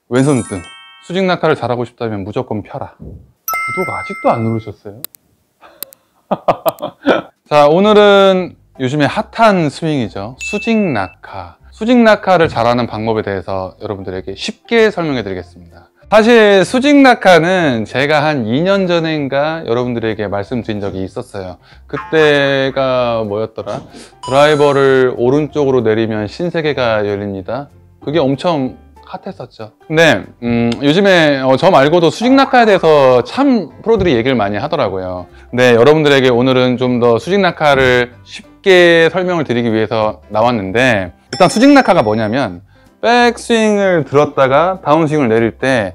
왼손등 수직 낙하를 잘하고 싶다면 무조건 펴라. 구독 아직도 안 누르셨어요? 자, 오늘은 요즘에 핫한 스윙이죠. 수직 낙하. 수직 낙하를 잘하는 방법에 대해서 여러분들에게 쉽게 설명해 드리겠습니다. 사실 수직 낙하는 제가 한 2년 전인가 여러분들에게 말씀드린 적이 있었어요. 그때가 뭐였더라? 드라이버를 오른쪽으로 내리면 신세계가 열립니다. 그게 엄청 핫했었죠. 근데 요즘에 저 말고도 수직 낙하에 대해서 참 프로들이 얘기를 많이 하더라고요. 근데 여러분들에게 오늘은 좀 더 수직 낙하를 쉽게 설명을 드리기 위해서 나왔는데, 일단 수직 낙하가 뭐냐면 백스윙을 들었다가 다운스윙을 내릴 때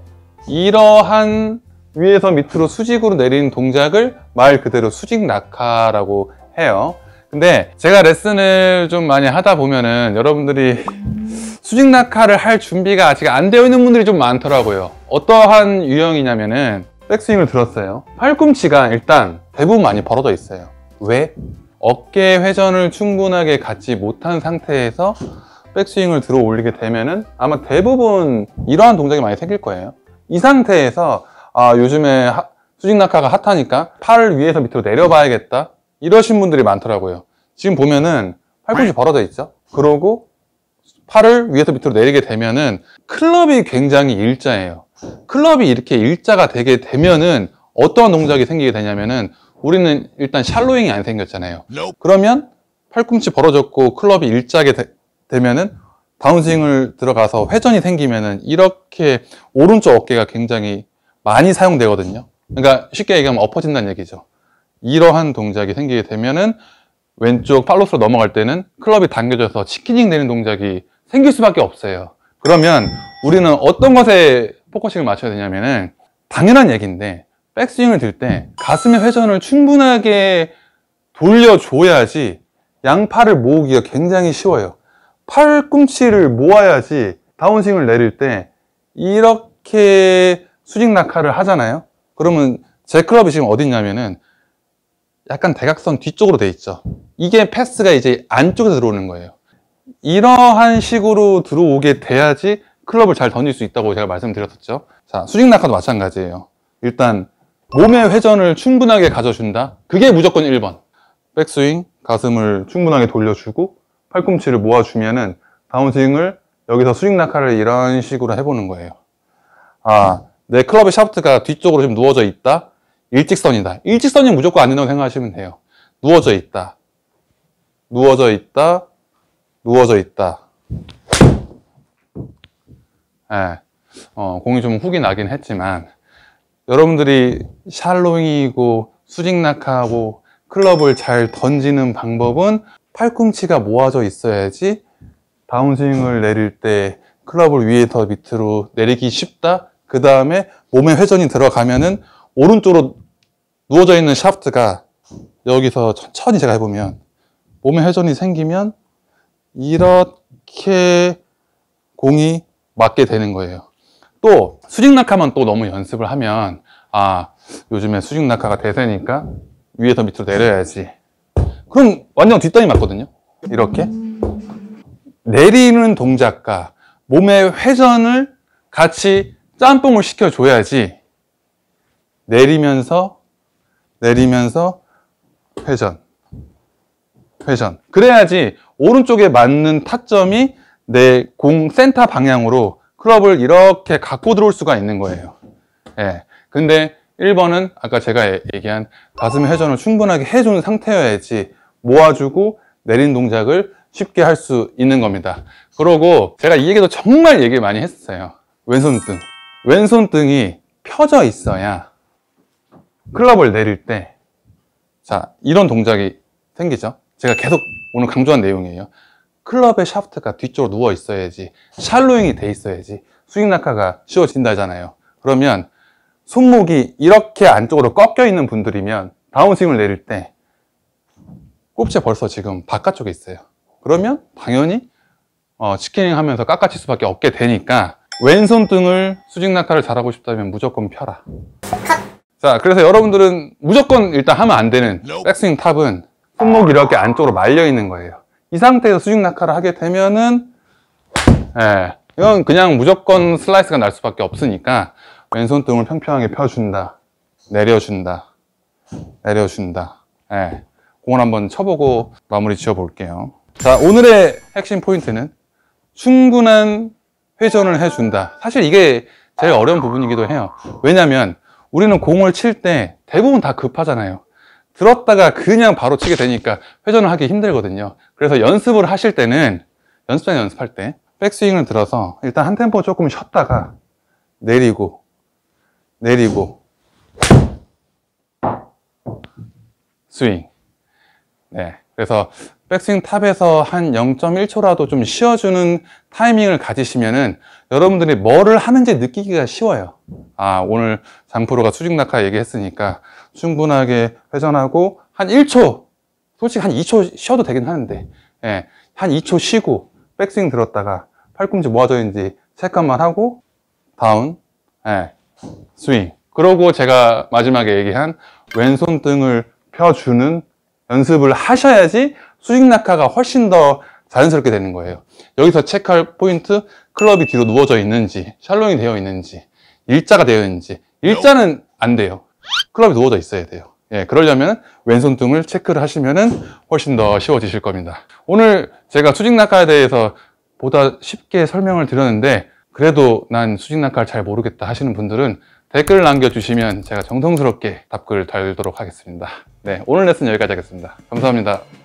이러한 위에서 밑으로 수직으로 내리는 동작을 말 그대로 수직 낙하라고 해요. 근데 제가 레슨을 좀 많이 하다 보면은 여러분들이 수직 낙하를 할 준비가 아직 안 되어 있는 분들이 좀 많더라고요. 어떠한 유형이냐면은 백스윙을 들었어요. 팔꿈치가 일단 대부분 많이 벌어져 있어요. 왜? 어깨 회전을 충분하게 갖지 못한 상태에서 백스윙을 들어 올리게 되면은 아마 대부분 이러한 동작이 많이 생길 거예요. 이 상태에서 요즘에 수직 낙하가 핫하니까 팔을 위에서 밑으로 내려봐야겠다 이러신 분들이 많더라고요. 지금 보면은 팔꿈치 벌어져 있죠. 그러고 팔을 위에서 밑으로 내리게 되면은 클럽이 굉장히 일자예요. 클럽이 이렇게 일자가 되게 되면은 어떠한 동작이 생기게 되냐면은 우리는 일단 샬로잉이 안 생겼잖아요. 그러면 팔꿈치 벌어졌고 클럽이 일자게 되면은 다운스윙을 들어가서 회전이 생기면은 이렇게 오른쪽 어깨가 굉장히 많이 사용되거든요. 그러니까 쉽게 얘기하면 엎어진다는 얘기죠. 이러한 동작이 생기게 되면은 왼쪽 팔로스로 넘어갈 때는 클럽이 당겨져서 치키닝 되는 동작이 생길 수밖에 없어요. 그러면 우리는 어떤 것에 포커싱을 맞춰야 되냐면은 당연한 얘기인데, 백스윙을 들 때 가슴의 회전을 충분하게 돌려줘야지 양팔을 모으기가 굉장히 쉬워요. 팔꿈치를 모아야지 다운스윙을 내릴 때 이렇게 수직 낙하를 하잖아요. 그러면 제 클럽이 지금 어디 있냐면은 약간 대각선 뒤쪽으로 돼 있죠. 이게 패스가 이제 안쪽에서 들어오는 거예요. 이러한 식으로 들어오게 돼야지 클럽을 잘 던질 수 있다고 제가 말씀드렸었죠. 자, 수직 낙하도 마찬가지예요. 일단 몸의 회전을 충분하게 가져준다. 그게 무조건 1번. 백스윙, 가슴을 충분하게 돌려주고 팔꿈치를 모아주면은 다운스윙을 여기서 수직 낙하를 이런 식으로 해보는 거예요. 내 클럽의 샤프트가 뒤쪽으로 좀 누워져 있다. 일직선이다. 일직선이 무조건 안 된다고 생각하시면 돼요. 누워져 있다. 누워져 있다. 누워져 있다. 공이 좀 훅이 나긴 했지만 여러분들이 샬로잉이고 수직 낙하하고 클럽을 잘 던지는 방법은 팔꿈치가 모아져 있어야지 다운스윙을 내릴 때 클럽을 위에서 밑으로 내리기 쉽다. 그 다음에 몸에 회전이 들어가면은 오른쪽으로 누워져 있는 샤프트가 여기서 천천히 제가 해보면 몸에 회전이 생기면 이렇게 공이 맞게 되는 거예요. 또 수직 낙하만 또 너무 연습을 하면 요즘에 수직 낙하가 대세니까 위에서 밑으로 내려야지. 그럼 완전 뒷땅이 맞거든요. 이렇게 내리는 동작과 몸의 회전을 같이 짬뽕을 시켜줘야지 내리면서 회전 그래야지 오른쪽에 맞는 타점이 내 공 센터 방향으로 클럽을 이렇게 갖고 들어올 수가 있는 거예요. 근데 1번은 아까 제가 얘기한 가슴 회전을 충분하게 해준 상태여야지 모아주고 내린 동작을 쉽게 할 수 있는 겁니다. 그러고 제가 이 얘기도 정말 얘기를 많이 했어요. 왼손등이 펴져 있어야 클럽을 내릴 때 이런 동작이 생기죠. 제가 계속 오늘 강조한 내용이에요. 클럽의 샤프트가 뒤쪽으로 누워 있어야지, 샬로잉이 돼 있어야지 수직 낙하가 쉬워진다잖아요. 그러면 손목이 이렇게 안쪽으로 꺾여 있는 분들이면 다운스윙을 내릴 때 꼽지 벌써 지금 바깥쪽에 있어요. 그러면 당연히 치키닝 하면서 깎아칠 수밖에 없게 되니까 왼손등을 수직 낙하를 잘하고 싶다면 무조건 펴라. 자, 그래서 여러분들은 무조건 일단 하면 안 되는 백스윙 탑은 손목이 이렇게 안쪽으로 말려 있는 거예요. 이 상태에서 수직 낙하를 하게 되면은 이건 그냥 무조건 슬라이스가 날 수밖에 없으니까 왼손등을 평평하게 펴준다, 내려준다, 내려준다. 네. 그걸 한번 쳐보고 마무리 지어 볼게요. 자, 오늘의 핵심 포인트는 충분한 회전을 해준다. 사실 이게 제일 어려운 부분이기도 해요. 왜냐면 우리는 공을 칠 때 대부분 다 급하잖아요. 들었다가 그냥 바로 치게 되니까 회전을 하기 힘들거든요. 그래서 연습을 하실 때는, 연습장에 연습할 때 백스윙을 들어서 일단 한 템포 조금 쉬었다가 내리고 내리고 스윙. 네, 그래서 백스윙 탑에서 한 0.1초라도 좀 쉬어주는 타이밍을 가지시면은 여러분들이 뭐를 하는지 느끼기가 쉬워요. 아, 오늘 장프로가 수직 낙하 얘기했으니까 충분하게 회전하고 한 1초, 솔직히 한 2초 쉬어도 되긴 하는데, 예, 한 2초 쉬고 백스윙 들었다가 팔꿈치 모아져 있는지 체크만 하고 다운, 예, 스윙. 그러고 제가 마지막에 얘기한 왼손 등을 펴주는 연습을 하셔야지 수직 낙하가 훨씬 더 자연스럽게 되는 거예요. 여기서 체크할 포인트, 클럽이 뒤로 누워져 있는지, 샬롱이 되어 있는지, 일자가 되어 있는지. 일자는 안 돼요. 클럽이 누워져 있어야 돼요. 예, 그러려면 왼손 등을 체크를 하시면은 훨씬 더 쉬워지실 겁니다. 오늘 제가 수직 낙하에 대해서 보다 쉽게 설명을 드렸는데, 그래도 난 수직 낙하를 잘 모르겠다 하시는 분들은 댓글을 남겨주시면 제가 정성스럽게 답글을 달도록 하겠습니다. 네, 오늘 레슨 여기까지 하겠습니다. 감사합니다.